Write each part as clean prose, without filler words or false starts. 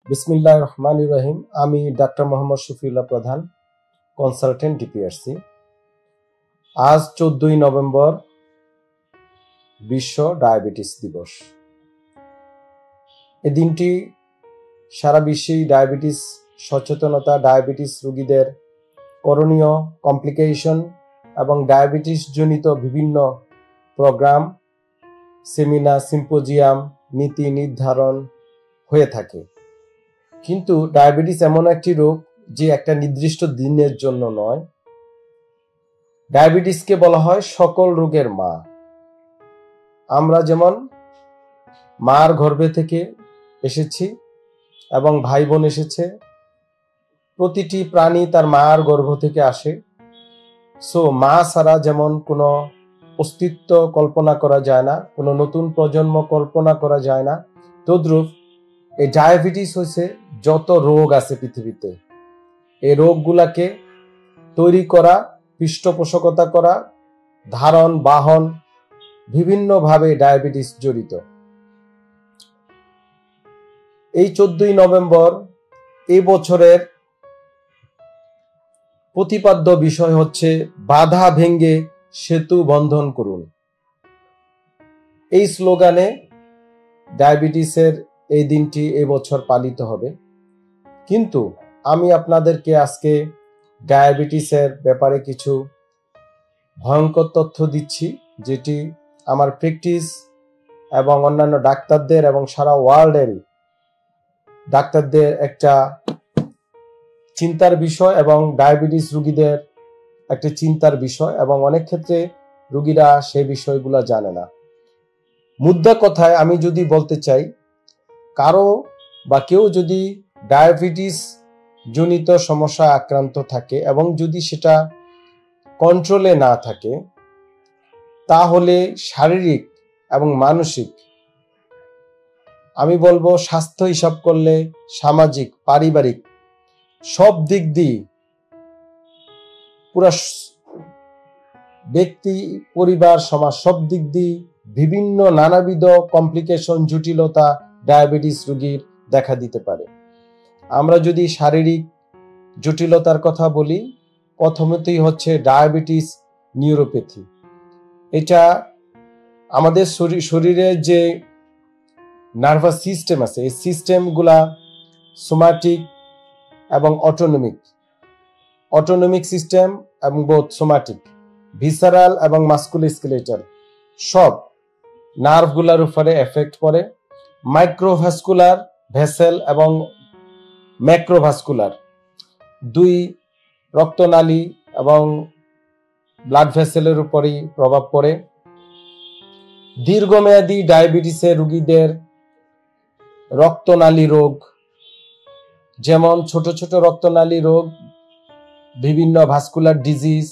বিসমিল্লাহির রহমানির রহিম। আমি ডাক্তার মোহাম্মদ শফিউল্লাহ প্রধান, কনসালটেন্ট ডিপিআরসি। আজ 14ই নভেম্বর বিশ্ব ডায়াবেটিস দিবস। এই দিনটি সারা বিশ্বেই ডায়াবেটিস সচেতনতা, ডায়াবেটিস রোগীদের করণীয়, কমপ্লিকেশন এবং ডায়াবেটিস জনিত বিভিন্ন প্রোগ্রাম, সেমিনার, সিম্পোজিয়াম, নীতি নির্ধারণ হয়ে থাকে। কিন্তু ডায়াবেটিস এমন একটি রোগ যে একটা নির্দিষ্ট দিনের জন্য নয়। ডায়াবেটিসকে বলা হয় সকল রোগের মা। আমরা যেমন মার গর্ভে থেকে এসেছি এবং ভাই বোন এসেছে, প্রতিটি প্রাণী তার মার গর্ভ থেকে আসে। সো মা ছাড়া যেমন কোনো অস্তিত্ব কল্পনা করা যায় না, কোনো নতুন প্রজন্ম কল্পনা করা যায় না, তদ্রূপ এই ডায়াবেটিস হচ্ছে যত রোগ আছে পৃথিবীতে, এই রোগগুলাকে তৈরি করা, পৃষ্ঠপোষকতা করা, ধারণ বাহন বিভিন্নভাবে ডায়াবেটিস জড়িত। এই 14ই নভেম্বর এই বছরের প্রতিপাদ্য বিষয় হচ্ছে বাধা ভেঙে সেতু বন্ধন করুন। এই স্লোগানে ডায়াবেটিসের এই দিনটি এবছর পালিত হবে। কিন্তু আমি আপনাদেরকে আজকে ডায়াবেটিসের ব্যাপারে কিছু ভয়ঙ্কর তথ্য দিচ্ছি, যেটি আমার প্র্যাকটিস এবং অন্যান্য ডাক্তারদের এবং সারা ওয়ার্ল্ডের ডাক্তারদের একটা চিন্তার বিষয় এবং ডায়াবেটিস রোগীদের একটা চিন্তার বিষয়, এবং অনেক ক্ষেত্রে রোগীরা সেই বিষয়গুলো জানে না। মুদ্রা কথায় আমি যদি বলতে চাই, কারো বা কেউ যদি ডায়াবেটিস জনিত সমস্যা আক্রান্ত থাকে এবং যদি সেটা কন্ট্রোলে না থাকে, তাহলে শারীরিক এবং মানসিক, আমি বলবো স্বাস্থ্য হিসাব করলে সামাজিক, পারিবারিক সব দিক দিয়ে, পুরা ব্যক্তি, পরিবার, সমাজ সব দিক দিয়ে বিভিন্ন নানাবিধ কমপ্লিকেশন, জটিলতা ডায়াবেটিস রোগীর দেখা দিতে পারে। আমরা যদি শারীরিক জটিলতার কথা বলি, প্রথমতই হচ্ছে ডায়াবেটিস নিউরোপ্যাথি। এটা আমাদের শরীরে যে নার্ভাস সিস্টেম আছে, এই সিস্টেমগুলা সোমাটিক এবং অটোনমিক সিস্টেম এবং বোথ সোমাটিক, ভিসারাল এবং মাস্কুলোস্কেলেটাল সব নার্ভগুলার উপরে এফেক্ট করে। মাইক্রোভাস্কুলার ভেসেল এবং ম্যাক্রোভাস্কুলার দুই রক্তনালী এবং ব্লাড ভেসেলের উপরই প্রভাব পড়ে। দীর্ঘমেয়াদী ডায়াবেটিসের রোগীদের রক্তনালী রোগ, যেমন ছোট ছোট রক্তনালী রোগ, বিভিন্ন ভাস্কুলার ডিজিজ,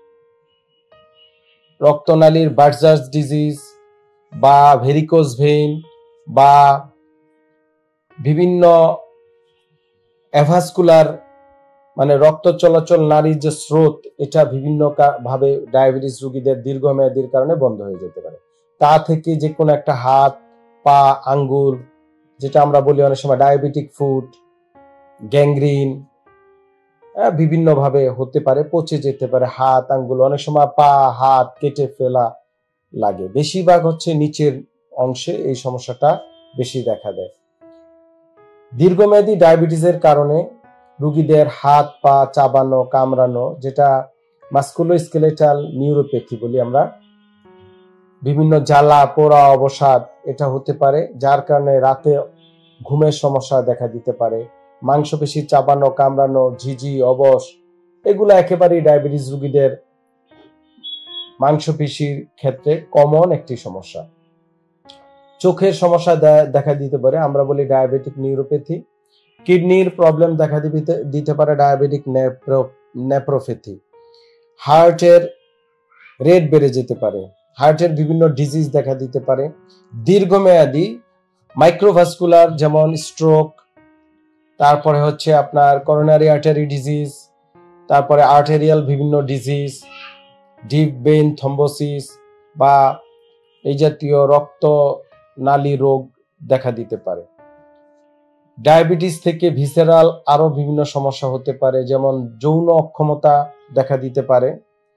রক্তনালীর বার্জার্স ডিজিজ বা ভেরিকোজ ভেইন বা বিভিন্ন অ্যাভাস্কুলার, মানে রক্ত চলাচল নারীর যে স্রোত, এটা বিভিন্ন ভাবে ডায়াবেটিস রোগীদের দীর্ঘমেয়াদীর কারণে বন্ধ হয়ে যেতে পারে। তা থেকে যে কোনো একটা হাত, পা, আঙ্গুল, যেটা আমরা বলি অনেক সময় ডায়াবেটিক ফুট, গ্যাংগ্রিন, বিভিন্ন ভাবে হতে পারে, পচে যেতে পারে হাত, আঙ্গুল, অনেক সময় পা, হাত কেটে ফেলা লাগে। বেশিরভাগ হচ্ছে নিচের অংশে এই সমস্যাটা বেশি দেখা দেয়। দীর্ঘমেয়াদী ডায়াবেটিসের কারণে রোগীদের হাত পা চাবানো, কামড়ানো, যেটা মাস্কুলোস্কেলেটাল নিউরোপ্যাথি বলি আমরা, বিভিন্ন জ্বালা পোড়া অবসাদ এটা হতে পারে, যার কারণে রাতে ঘুমের সমস্যা দেখা দিতে পারে। মাংসপেশি চাবানো, কামড়ানো, ঝিঝি, অবশ, এগুলো একেবারেই ডায়াবেটিস রোগীদের মাংসপেশির ক্ষেত্রে কমন একটি সমস্যা। চোখের সমস্যা দেখা দিতে পারে, আমরা বলি ডায়াবেটিক নিউরোপ্যাথি। কিডনির প্রবলেম দেখা দিতে পারে, ডায়াবেটিক নেফ্রোপ্যাথি। হার্টের রেট বেড়ে যেতে পারে, হার্টের বিভিন্ন ডিজিজ দেখা দিতে পারে। দীর্ঘমেয়াদী মাইক্রোভাস্কুলার, যেমন স্ট্রোক, তারপরে হচ্ছে আপনার করোনারি আর্টারি ডিজিজ, তারপরে আর্টেরিয়াল বিভিন্ন ডিজিজ, ডিপ ভেইন থ্রম্বোসিস বা এই জাতীয় রক্ত নালী রোগ দেখা দিতে পারে। ডায়াবেটিস থেকে ভিসেরাল আরো বিভিন্ন সমস্যা হতে পারে, যেমন যৌন অক্ষমতা দেখা দিতে পারে।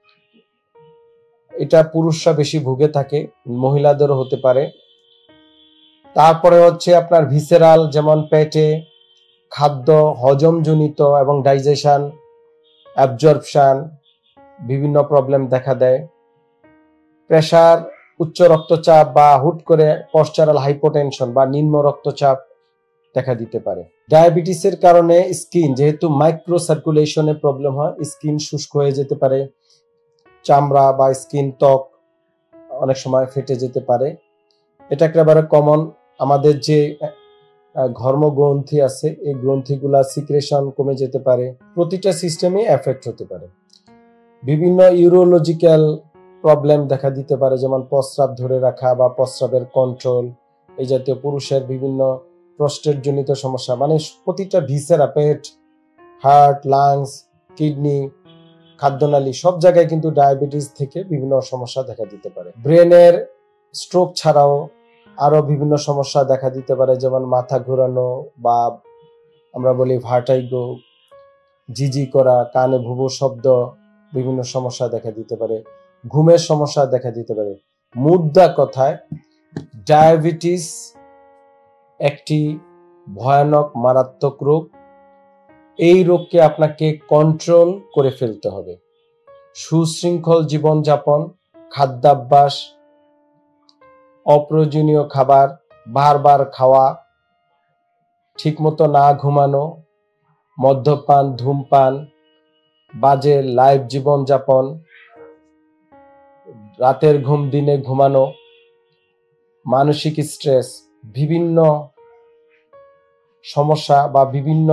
এটা পুরুষরা বেশি ভুগে থাকে, মহিলাদেরও হতে পারে। তারপরে হচ্ছে আপনার ভিসেরাল, যেমন পেটে খাদ্য হজমজনিত এবং ডাইজেশন, অ্যাবজর্পশন বিভিন্ন প্রবলেম দেখা দেয়। প্রেসার, উচ্চ রক্তচাপ বা হুট করে পশ্চারাল হাইপোটেনশন বা নিম্ন রক্তচাপ দেখা দিতে পারে। ডায়াবেটিসের কারণে স্কিন, যেহেতু মাইক্রো সার্কুলেশনে প্রবলেম হয়, স্কিন শুষ্ক হয়ে যেতে পারে, চামড়া বা স্কিন ত্বক অনেক সময় ফেটে যেতে পারে। এটা একেবারে কমন। আমাদের যে ঘর্ম গ্রন্থি আছে, এই গ্রন্থিগুলা সিক্রেশন কমে যেতে পারে, প্রতিটা সিস্টেমে এফেক্ট হতে পারে। বিভিন্ন ইউরোলজিক্যাল প্রবলেম দেখা দিতে পারে, যেমন প্রস্রাব ধরে রাখা বা প্রস্রাবের কন্ট্রোল, এই জাতীয় পুরুষের বিভিন্ন প্রস্টেট জনিত সমস্যা, মানে প্রতিটা ভিসেরা, পেট, হার্ট, লাংস, কিডনি, খাদ্যনালী সব জায়গায় কিন্তু ডায়াবেটিস থেকে বিভিন্ন সমস্যা দেখা দিতে পারে। ব্রেনের স্ট্রোক ছাড়াও আরো বিভিন্ন সমস্যা দেখা দিতে পারে, যেমন মাথা ঘোরানো বা আমরা বলি ভার্টাইগো, জিজি করা, কানে ভুভু শব্দ, বিভিন্ন সমস্যা দেখা দিতে পারে, ঘুমের সমস্যা দেখা দিতে পারে। মুদ্রা কথায় ডায়াবেটিস একটি ভয়ানক মারাত্মক রোগ। এই রোগকে আপনাকে কন্ট্রোল করে ফেলতে হবে। সুশৃঙ্খল জীবনযাপন, খাদ্যাভ্যাস, অপ্রয়োজনীয় খাবার বারবার খাওয়া, ঠিকমতো না ঘুমানো, মদ্যপান, ধূমপান, বাজে লাইফ জীবনযাপন, রাতের ঘুম দিনে ঘুমানো, মানসিক স্ট্রেস, বিভিন্ন সমস্যা বা বিভিন্ন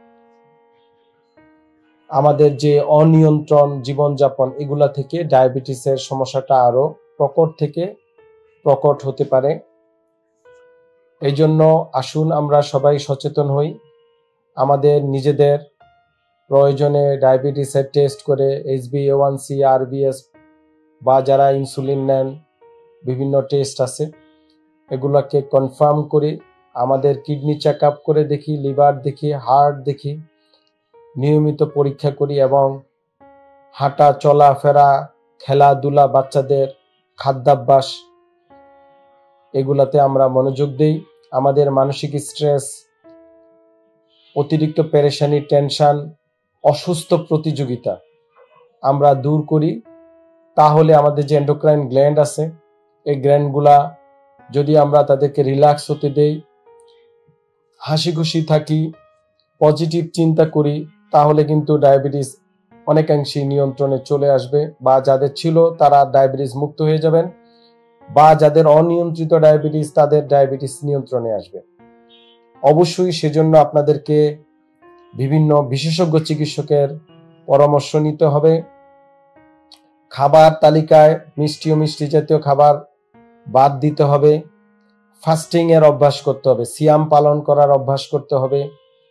আমাদের যে অনিয়ন্ত্রণ জীবনযাপন, এগুলা থেকে ডায়াবেটিসের সমস্যাটা আরো প্রকট থেকে প্রকট হতে পারে। এই জন্য আসুন আমরা সবাই সচেতন হই, আমাদের নিজেদের প্রয়োজনে ডায়াবেটিসের টেস্ট করে HbA1c, RBS বা যারা ইনসুলিন নেন, বিভিন্ন টেস্ট আছে, এগুলাকে কনফার্ম করি, আমাদের কিডনি চেক আপ করে দেখি, লিভার দেখি, হার্ট দেখি, নিয়মিত পরীক্ষা করি এবং হাঁটা চলাফেরা, খেলাধুলা, বাচ্চাদের খাদ্যাভ্যাস, এগুলাতে আমরা মনোযোগ দেই। আমাদের মানসিক স্ট্রেস, অতিরিক্ত পেরেশানি, টেনশন, অসুস্থ প্রতিযোগিতা আমরা দূর করি। তাহলে আমাদের যে এন্ডোক্রাইন গ্ল্যান্ড আছে, এই গ্ল্যান্ডগুলা যদি আমরা তাদেরকে রিল্যাক্স হতে দেই, হাসি খুশি থাকি, পজিটিভ চিন্তা করি, তাহলে কিন্তু ডায়াবেটিস অনেকাংশে নিয়ন্ত্রণে চলে আসবে, বা যাদের ছিল তারা ডায়াবেটিস মুক্ত হয়ে যাবেন, বা যাদের অনিয়ন্ত্রিত ডায়াবেটিস তাদের ডায়াবেটিস নিয়ন্ত্রণে আসবে। অবশ্যই সেজন্য আপনাদেরকে বিভিন্ন বিশেষজ্ঞ চিকিৎসকের পরামর্শ নিতে হবে। খাবার তালিকায় মিষ্টি ও মিষ্টি জাতীয় খাবার বাদ দিতে হবে, ফাস্টিং এর অভ্যাস করতে হবে, সিয়াম পালন করার অভ্যাস করতে হবে,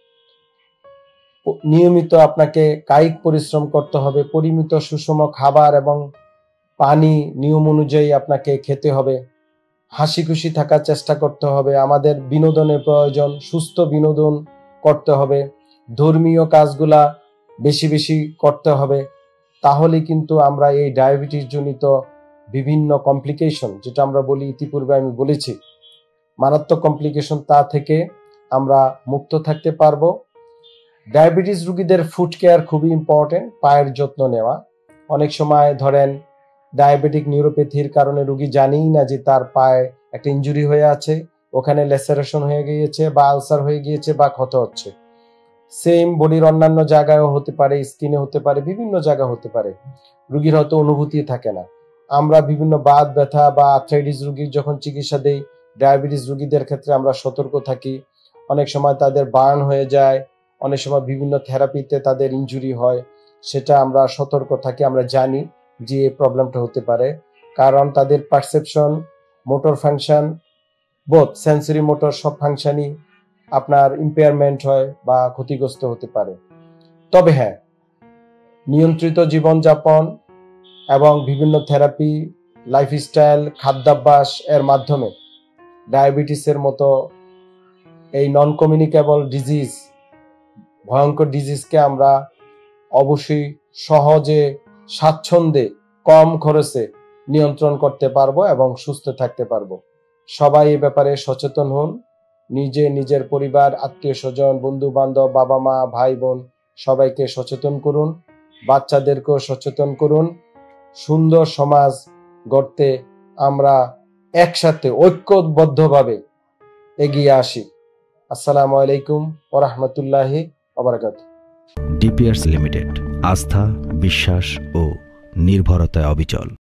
নিয়মিত আপনাকে কায়িক পরিশ্রম করতে হবে, পরিমিত সুষম খাবার এবং পানি নিয়ম অনুযায়ী আপনাকে খেতে হবে, হাসি খুশি থাকার চেষ্টা করতে হবে, আমাদের বিনোদনের প্রয়োজন, সুস্থ বিনোদন করতে হবে, ধর্মীয় কাজগুলা বেশি বেশি করতে হবে। তাহলে কিন্তু আমরা এই ডায়াবেটিস জনিত বিভিন্ন কমপ্লিকেশন, যেটা আমরা বলি, ইতিপূর্বে আমি বলেছি, মারাত্মক কমপ্লিকেশন, তা থেকে আমরা মুক্ত থাকতে পারবো। ডায়াবেটিস রোগীদের ফুড কেয়ার খুবই ইম্পর্টেন্ট, পায়ের যত্ন নেওয়া। অনেক সময় ধরেন ডায়াবেটিক নিউরোপ্যাথির কারণে রোগী জানেই না যে তার পায়ে একটা ইনজুরি হয়ে আছে, ওখানে ল্যাসারেশন হয়ে গিয়েছে বা আলসার হয়ে গিয়েছে বা ক্ষত হচ্ছে। সেম বডির অন্যান্য জায়গায়ও হতে পারে, স্কিনে হতে পারে, বিভিন্ন জায়গা হতে পারে, রোগীর হয়তো অনুভূতি থাকে না। আমরা বিভিন্ন বাত ব্যথা বা আর্থ্রাইটিস রোগীর যখন চিকিৎসা দেই, ডায়াবেটিস রোগীদের ক্ষেত্রে আমরা সতর্ক থাকি। অনেক সময় তাদের বার্ন হয়ে যায়, অনেক সময় বিভিন্ন থেরাপিতে তাদের ইনজুরি হয়, সেটা আমরা সতর্ক থাকি, আমরা জানি যে এই প্রবলেমটা হতে পারে, কারণ তাদের perception, motor function, both sensory motor সব ফাংশনই আপনার ইম্পেয়ারমেন্ট হয় বা ক্ষতিগ্রস্ত হতে পারে। তবে হ্যাঁ, নিয়ন্ত্রিত জীবনযাপন এবং বিভিন্ন থেরাপি, লাইফস্টাইল, খাদ্যাভ্যাস এর মাধ্যমে ডায়াবেটিসের মতো এই নন কমিউনিকেবল ডিজিজ, ভয়ঙ্কর ডিজিজকে আমরা অবশ্যই সহজে, স্বাচ্ছন্দ্যে, কম খরচে নিয়ন্ত্রণ করতে পারবো এবং সুস্থ থাকতে পারবো। সবাই এ ব্যাপারে সচেতন হন। নিজে, নিজের পরিবার, আত্মীয় স্বজন, বন্ধু বান্ধব, বাবা মা, ভাই বোন সবাইকে সচেতন করুন, বাচ্চাদেরকেও সচেতন করুন। সুন্দর সমাজ গড়তে আমরা একসাথে ঐক্যবদ্ধভাবে এগিয়ে আসি। আসসালামু আলাইকুম ওয়া রাহমাতুল্লাহি ওয়া বারাকাতুহু। ডিপিআরস লিমিটেড, আস্থা, বিশ্বাস ও নির্ভরতায় অবিচল।